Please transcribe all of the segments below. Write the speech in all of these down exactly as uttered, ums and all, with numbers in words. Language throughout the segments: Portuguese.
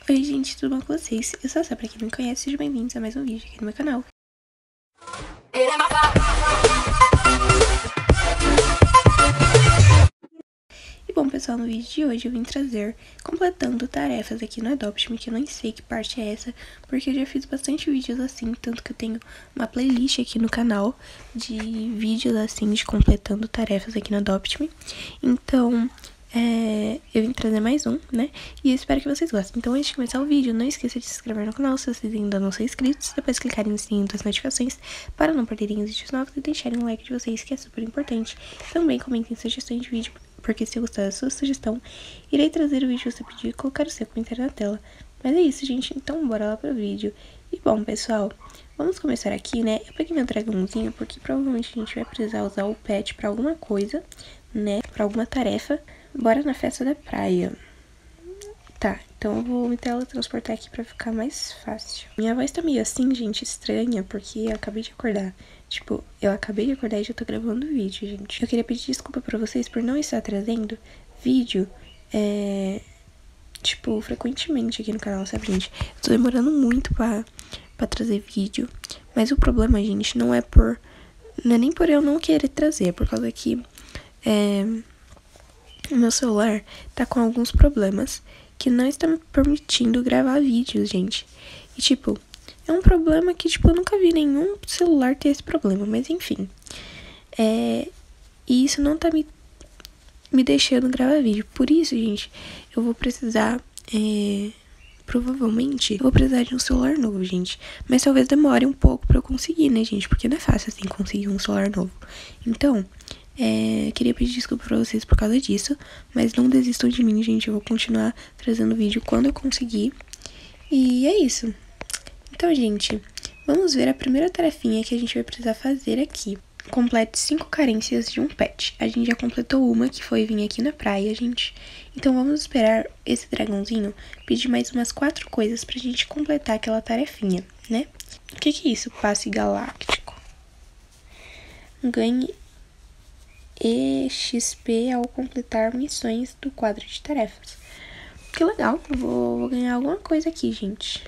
Oi gente, tudo bom com vocês? Eu sou a Sá, pra quem não me conhece, sejam bem-vindos a mais um vídeo aqui no meu canal. E bom pessoal, no vídeo de hoje eu vim trazer completando tarefas aqui no Adopt-me, que eu nem sei que parte é essa, porque eu já fiz bastante vídeos assim, tanto que eu tenho uma playlist aqui no canal de vídeos assim, de completando tarefas aqui no Adopt-me. Então... É, eu vim trazer mais um, né? E eu espero que vocês gostem. Então, antes de começar o vídeo, não esqueça de se inscrever no canal se vocês ainda não são inscritos. Depois clicarem no sininho das notificações para não perderem os vídeos novos e deixarem um like de vocês, que é super importante. Também comentem sugestões de vídeo, porque se gostar da sua sugestão, irei trazer o vídeo que você pediu e colocar o seu comentário na tela. Mas é isso, gente. Então, bora lá pro vídeo. E bom, pessoal, vamos começar aqui, né? Eu peguei meu dragãozinho porque provavelmente a gente vai precisar usar o pet pra alguma coisa, né? Pra alguma tarefa. Bora na festa da praia. Tá, então eu vou me teletransportar aqui pra ficar mais fácil. Minha voz tá meio assim, gente, estranha, porque eu acabei de acordar. Tipo, eu acabei de acordar e já tô gravando vídeo, gente. Eu queria pedir desculpa pra vocês por não estar trazendo vídeo, é... tipo, frequentemente aqui no canal, sabe, gente? Eu tô demorando muito pra, pra trazer vídeo. Mas o problema, gente, não é por... Não é nem por eu não querer trazer, é por causa que... É... O meu celular tá com alguns problemas que não está me permitindo gravar vídeos, gente. E, tipo, é um problema que, tipo, eu nunca vi nenhum celular ter esse problema, mas enfim. É... E isso não tá me, me deixando gravar vídeo. Por isso, gente, eu vou precisar... É... Provavelmente, eu vou precisar de um celular novo, gente. Mas talvez demore um pouco pra eu conseguir, né, gente? Porque não é fácil, assim, conseguir um celular novo. Então... É, queria pedir desculpa pra vocês por causa disso, mas não desistam de mim, gente. Eu vou continuar trazendo vídeo quando eu conseguir. E é isso. Então, gente, vamos ver a primeira tarefinha que a gente vai precisar fazer aqui. Complete cinco carências de um pet. A gente já completou uma, que foi vir aqui na praia, gente. Então vamos esperar esse dragãozinho pedir mais umas quatro coisas pra gente completar aquela tarefinha, né? O que que é isso? Passe galáctico. Ganhe E X P ao completar missões do quadro de tarefas. Que legal, vou, vou ganhar alguma coisa aqui, gente.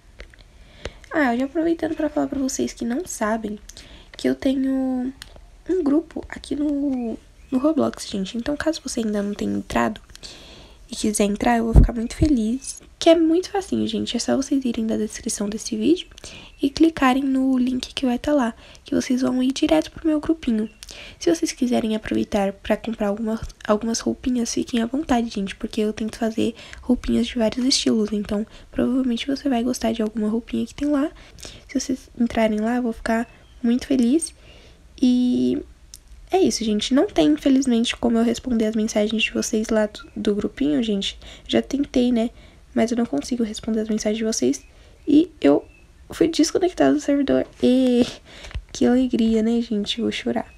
Ah, já aproveitando para falar para vocês que não sabem, que eu tenho um grupo aqui no, no Roblox, gente. Então, caso você ainda não tenha entrado e quiser entrar, eu vou ficar muito feliz. Que é muito facinho, gente. É só vocês irem na descrição desse vídeo e clicarem no link que vai estar lá, que vocês vão ir direto pro meu grupinho. Se vocês quiserem aproveitar para comprar algumas, algumas roupinhas, fiquem à vontade, gente, porque eu tento fazer roupinhas de vários estilos, então provavelmente você vai gostar de alguma roupinha que tem lá. Se vocês entrarem lá, eu vou ficar muito feliz. E é isso, gente. Não tem, infelizmente, como eu responder as mensagens de vocês lá do, do grupinho, gente. Já tentei, né? Mas eu não consigo responder as mensagens de vocês. E eu fui desconectado do servidor. E que alegria, né, gente? Vou chorar.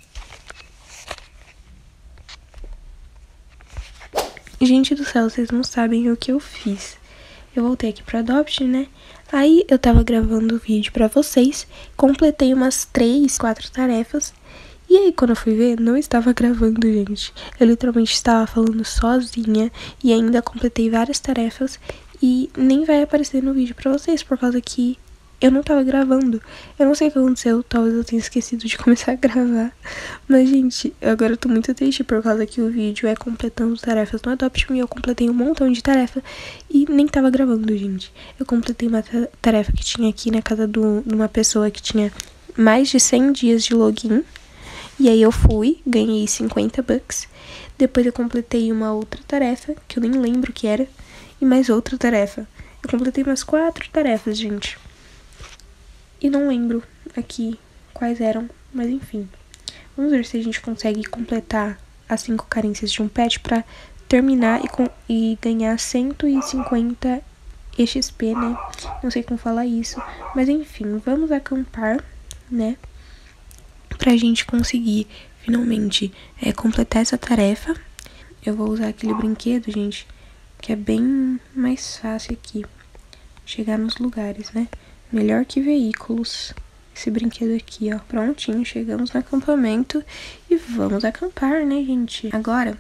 Gente do céu, vocês não sabem o que eu fiz. Eu voltei aqui pro Adopt, né? Aí eu tava gravando o vídeo pra vocês. Completei umas três, quatro tarefas. E aí, quando eu fui ver, não estava gravando, gente. Eu literalmente estava falando sozinha e ainda completei várias tarefas e nem vai aparecer no vídeo pra vocês, por causa que eu não tava gravando. Eu não sei o que aconteceu, talvez eu tenha esquecido de começar a gravar. Mas, gente, agora eu tô muito triste por causa que o vídeo é completando tarefas no Adopt-me e eu completei um montão de tarefa e nem tava gravando, gente. Eu completei uma tarefa que tinha aqui na casa do, de uma pessoa que tinha mais de cem dias de login. E aí eu fui, ganhei cinquenta bucks. Depois eu completei uma outra tarefa, que eu nem lembro o que era. E mais outra tarefa. Eu completei umas quatro tarefas, gente. E não lembro aqui quais eram, mas enfim. Vamos ver se a gente consegue completar as cinco carências de um pet pra terminar e, com, e ganhar cento e cinquenta E X P, né? Não sei como falar isso. Mas enfim, vamos acampar, né? Pra gente conseguir finalmente é, completar essa tarefa. Eu vou usar aquele brinquedo, gente, que é bem mais fácil aqui chegar nos lugares, né? Melhor que veículos. Esse brinquedo aqui, ó, prontinho. Chegamos no acampamento e vamos acampar, né, gente? Agora,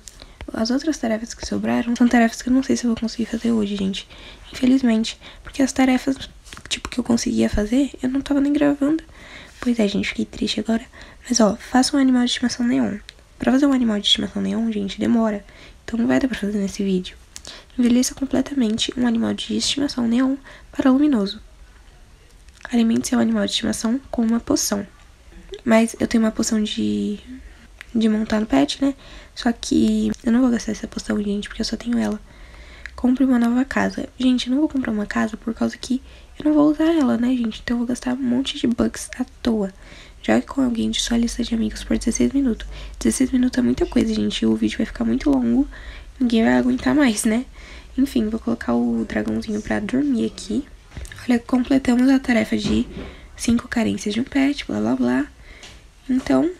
as outras tarefas que sobraram são tarefas que eu não sei se eu vou conseguir fazer hoje, gente. Infelizmente. Porque as tarefas, tipo, que eu conseguia fazer, eu não tava nem gravando. Pois é, gente, fiquei triste agora. Mas, ó, faça um animal de estimação neon. Pra fazer um animal de estimação neon, gente, demora. Então não vai dar pra fazer nesse vídeo. Envelheça completamente um animal de estimação neon para luminoso. Alimente seu animal de estimação com uma poção. Mas eu tenho uma poção de... de montar no pet, né? Só que eu não vou gastar essa poção, gente, porque eu só tenho ela. Compre uma nova casa. Gente, eu não vou comprar uma casa por causa que eu não vou usar ela, né, gente? Então eu vou gastar um monte de bucks à toa. Jogue com alguém de sua lista de amigos por dezesseis minutos. dezesseis minutos é muita coisa, gente. O vídeo vai ficar muito longo. Ninguém vai aguentar mais, né? Enfim, vou colocar o dragãozinho pra dormir aqui. Olha, completamos a tarefa de cinco carências de um pet, blá blá blá. Então,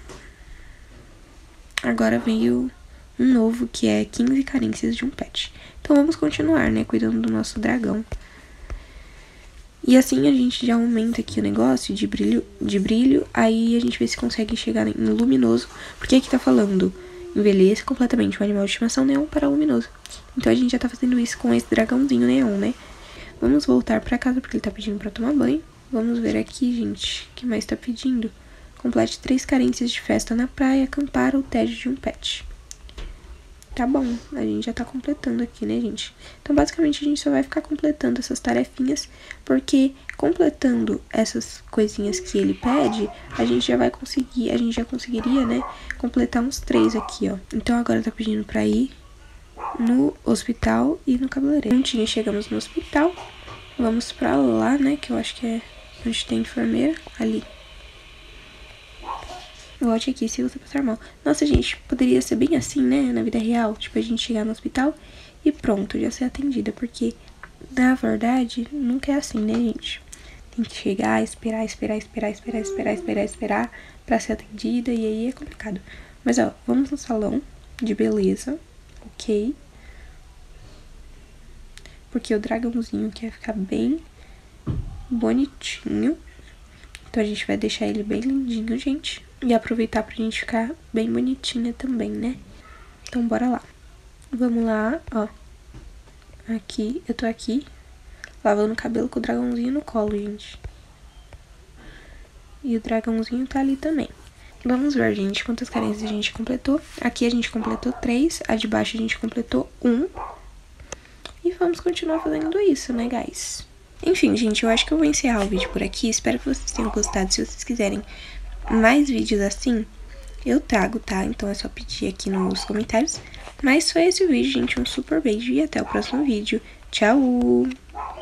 agora veio um novo que é quinze carências de um pet. Então vamos continuar, né, cuidando do nosso dragão. E assim a gente já aumenta aqui o negócio de brilho, de brilho, aí a gente vê se consegue chegar em luminoso, porque aqui tá falando, envelheça completamente o animal de estimação neon para luminoso. Então a gente já tá fazendo isso com esse dragãozinho neon, né? Vamos voltar pra casa porque ele tá pedindo pra tomar banho. Vamos ver aqui, gente, o que mais tá pedindo? Complete três carências de festa na praia, acampar ou tédio de um pet. Tá bom, a gente já tá completando aqui, né, gente? Então, basicamente, a gente só vai ficar completando essas tarefinhas, porque completando essas coisinhas que ele pede, a gente já vai conseguir, a gente já conseguiria, né, completar uns três aqui, ó. Então, agora tá pedindo pra ir no hospital e no cabeleireiro. Prontinho, chegamos no hospital, vamos pra lá, né, que eu acho que é onde tem enfermeira, ali. Volte aqui se você passar mal. Nossa, gente, poderia ser bem assim, né, na vida real. Tipo, a gente chegar no hospital e pronto, já ser atendida. Porque, na verdade, nunca é assim, né, gente? Tem que chegar, esperar, esperar, esperar, esperar, esperar, esperar, esperar pra ser atendida. E aí é complicado. Mas, ó, vamos no salão de beleza, ok? Porque o dragãozinho quer ficar bem bonitinho. Então, a gente vai deixar ele bem lindinho, gente. E aproveitar pra gente ficar bem bonitinha também, né? Então, bora lá. Vamos lá, ó. Aqui, eu tô aqui, lavando o cabelo com o dragãozinho no colo, gente. E o dragãozinho tá ali também. Vamos ver, gente, quantas carências a gente completou. Aqui a gente completou três, a de baixo a gente completou um. E vamos continuar fazendo isso, né, guys? Enfim, gente, eu acho que eu vou encerrar o vídeo por aqui. Espero que vocês tenham gostado. Se vocês quiserem mais vídeos assim, eu trago, tá? Então é só pedir aqui nos comentários. Mas foi esse o vídeo, gente. Um super beijo e até o próximo vídeo. Tchau!